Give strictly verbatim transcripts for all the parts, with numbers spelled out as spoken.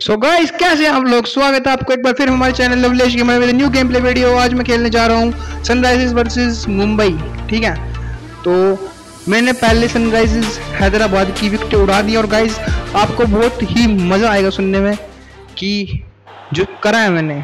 सो so guys, कैसे हैं आप लोग। स्वागत है आपको एक बार फिर हमारे चैनल लवलेश गेमर में न्यू गेम प्ले वीडियो। आज मैं खेलने जा रहा हूँ सनराइजर्स वर्सेस मुंबई। ठीक है, तो मैंने पहले सनराइजर्स हैदराबाद की विकेट उड़ा दी और गाइस आपको बहुत ही मज़ा आएगा सुनने में कि जो करा है मैंने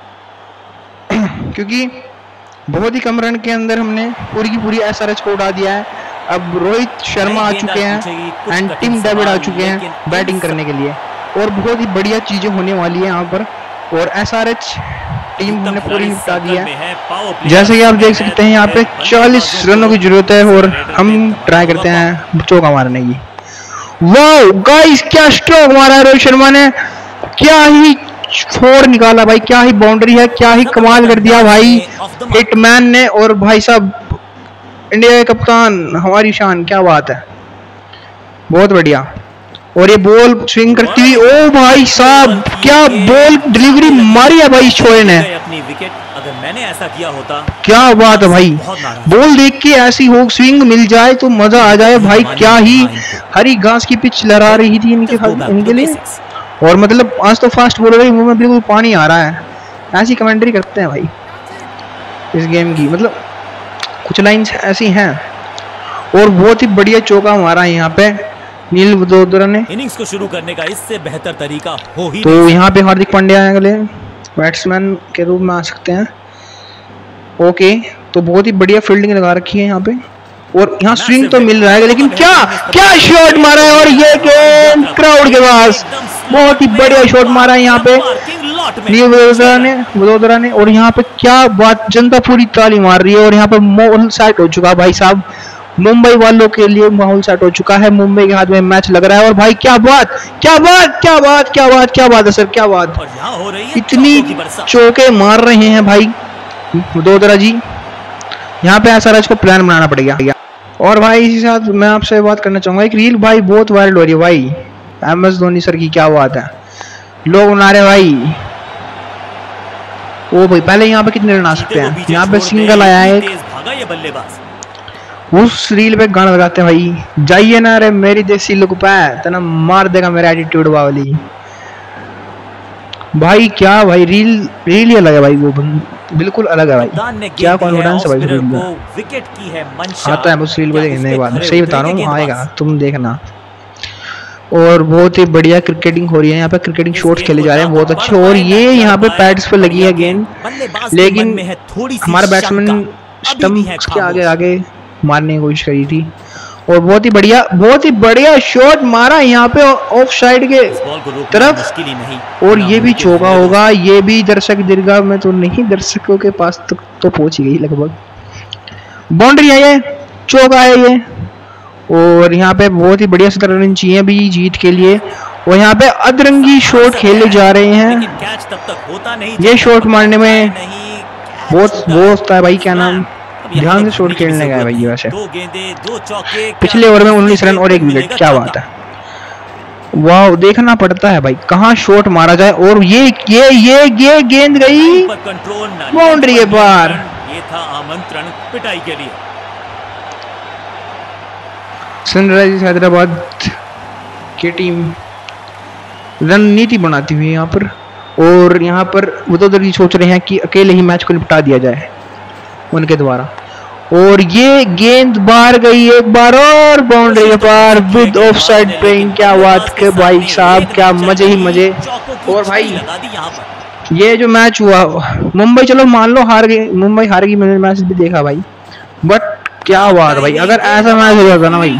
क्योंकि बहुत ही कम रन के अंदर हमने पूरी की पूरी एस आर एच को उड़ा दिया है। अब रोहित शर्मा आ चुके हैं एंड टिम डेविड आ चुके हैं बैटिंग करने के लिए और बहुत ही बढ़िया चीजें होने वाली है यहाँ पर। और एस आर एच टीम हमने पूरी निपटा दी है। जैसे कि आप देख सकते हैं यहाँ पे चालीस रनों की जरूरत है और हम ट्राई करते हैं चौका मारने की। वाह गाइस, क्या स्ट्रोक मारा है रोहित शर्मा ने, क्या ही फोड़ निकाला भाई, क्या ही बाउंड्री है, क्या ही कमाल कर दिया भाई हिटमैन ने। और भाई साहब इंडिया के कप्तान हमारी शान, क्या बात है, बहुत बढ़िया। और ये बॉल स्विंग करती हुई, ओ भाई साहब क्या बॉल डिलीवरी मारी है भाई छोरे ने, अपनी विकेट। अगर मैंने ऐसा किया होता, क्या बात है भाई। बॉल देख के ऐसी हो स्विंग मिल जाए तो मजा आ जाए भाई। क्या ही हरी घास की पिच लहरा रही थी इनके इनके लिए। और मतलब आज तो फास्ट बॉलर है, मुंह में बिल्कुल पानी आ रहा है। ऐसी कमेंट्री करते हैं भाई इस गेम की, मतलब कुछ लाइंस ऐसी हैं। और बहुत ही बढ़िया चौका मारा है यहाँ पे नील वडोदरा ने। इनिंग्स को शुरू करने का इससे बेहतर तरीका हो ही तो यहाँ पे हार्दिक पांड्या आए अगले बैट्समैन के रूप में आ सकते हैं। ओके, तो बहुत ही बढ़िया फील्डिंग लगा रखी है यहाँ पे और यहाँ स्विंग तो मिल रहा है, लेकिन क्या क्या शॉट मारा है। और ये गेम क्राउड के पास बहुत ही बढ़िया शॉट मारा है यहाँ पे नील वडोदरा ने वडोदरा ने और यहाँ पे क्या बात, जनता पूरी ताली मार रही है। और यहाँ पे माहौल सेट हो चुका है भाई साहब, मुंबई वालों के लिए माहौल सेट हो चुका है। मुंबई के हाथ में मैच लग रहा है। और भाई क्या बात क्या बात क्या बात क्या बात क्या बात है सर, क्या बात, इतनी चौके मार रहे हैं भाई वडोदरा जी। यहाँ पे एस आर एच को प्लान बनाना पड़ेगा। और भाई इसी साथ मैं आपसे बात करना चाहूंगा, एक रील भाई बहुत वायरल हो रही है भाई एम एस धोनी सर की, क्या बात है, लोग बना रहे भाई। ओ भाई पहले यहाँ पे कितने रन आ सकते हैं, यहाँ पे सिंगल आया है एक। उस रील पे गाना लगाते हैं भाई, जाइए ना रे मेरी देसी लुक पे तना मार देगा मेरा एटीट्यूड वाली। भाई क्या भाई रील रील ही अलग है भाई, वो बिल्कुल अलग है भाई, क्या कॉन्फिडेंस है भाई रील में। विकेट की है मंशा, आता है उस रील को देखने के बाद, सही बता रहा हूँ आएगा तुम देखना। और बहुत ही बढ़िया क्रिकेटिंग हो रही है यहाँ पे, क्रिकेटिंग शॉट्स खेले जा रहे हैं बहुत अच्छे। और ये यहाँ पे पैड्स पे लगी है गेंद, लेकिन हमारा बैट्समैन स्टंप्स के आगे आगे मारने की कोशिश करी थी। और बहुत ही बढ़िया बहुत ही बढ़िया शॉट मारा यहाँ पे ऑफ साइड के तरफ। और ये भी चौका होगा, ये भी दर्शक दीर्घा में तो नहीं, दर्शकों के पास तक तो, तो पहुंच गई लगभग। बाउंड्री है ये, चौका है ये। और यहाँ पे बहुत ही बढ़िया सत्रह रन चाहिए भी जीत के लिए। और यहाँ पे अदरंगी शॉट खेले जा रहे हैं। ये शॉट मारने में बहुत वो होता है भाई, क्या नाम, ध्यान से शॉट खेलने का है भाई। वैसे पिछले ओवर में उन्नीस रन और एक विकेट, क्या बात है, वाह देखना पड़ता है भाई कहाँ शॉट मारा जाए। और ये ये ये ये गेंद गई बाउंड्री के पार। ये था आमंत्रण पिटाई के लिए। सनराइजर्स हैदराबाद की टीम रणनीति बनाती हुई यहाँ पर, और यहाँ पर वडोदरा सोच रहे हैं कि अकेले ही मैच को निपटा दिया जाए उनके द्वारा। और ये गेंद बाहर गई एक बार और बाउंड्री के पार विद ऑफ साइड प्लेइंग, क्या बात के भाई साहब, क्या मजे ही मजे। और भाई ये जो मैच हुआ, मुंबई चलो मान लो हार गई, मुंबई हार गई, मैंने मैच भी देखा भाई, बट क्या बात भाई, अगर ऐसा मैच हो जाता ना भाई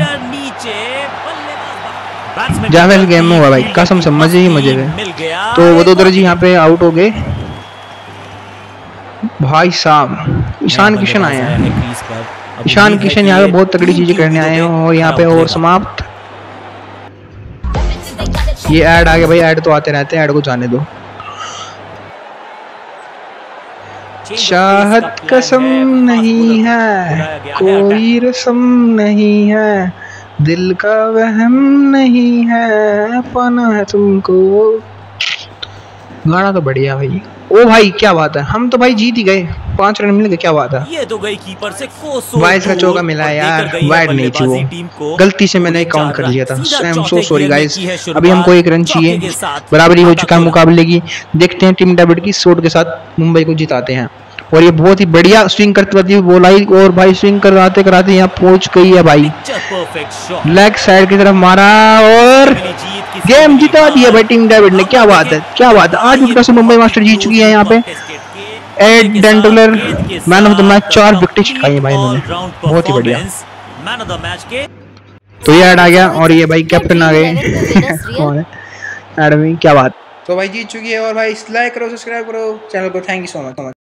जैसे गेम में हुआ भाई, कसम से मजे ही मजे गए। तो वडोदरा जी यहाँ पे आउट हो गए भाई साहब। ईशान किशन आए हैं, ईशान किशन यहाँ पे बहुत तगड़ी चीजें करने आए हैं। और यहाँ पे और समाप्त, ये ऐड आ गया भाई, ऐड तो आते रहते हैं, ऐड को जाने दो। चाहत कसम नहीं है, कोई रस्म नहीं है, दिल का वहम नहीं है, पाना है तुमको। गाना तो बढ़िया भाई। ओ भाई क्या बात है, हम तो भाई जीत ही गए, पांच रन मिल गए, क्या बात है। ये तो गई कीपर से कोसों वाइस का दूर चौका मिला और है यार, देकर गई है वाइड नहीं थी वो, बल्लेबाजी टीम को गलती से मैंने पूरी काउंट चार कर लिया था। रन। सीधा आई एम सो चौथे सॉरी गेंद में गाइस। की है अभी शुरुआत। हमको एक रन चौके चाहिए, के साथ बराबरी हो खाता चुका है खुला। मुकाबले की। देखते हैं टीम डेविड की शॉट के साथ मुंबई को जिताते हैं। और ये बहुत ही बढ़िया स्विंग करते हुए बॉल आई और भाई स्विंग कराते कराते यहाँ पहुंच गई है भाई, परफेक्ट शॉट। लेग साइड की तरफ मारा और मिली जीत, किसी गेम को मिली जिता दिया हार। भाई टीम डेविड ने। अब क्या बात है, क्या बात है, आठ ये विकेटों से मुंबई मास्टर जीत चुकी है यहाँ पे। एड डेंटलर मैन ऑफ द मैच, चार विकेट चटकाई है भाई इन्होंने, बहुत ही बढ़िया। मैन ऑफ द मैच के तो ये ऐड आ गया और ये भाई कैप्टन आ गए कौन है एडमी, क्या बात। तो भाई जीत चुकी है और भाई लाइक करो, सब्सक्राइब करो चैनल को। Thank you so much.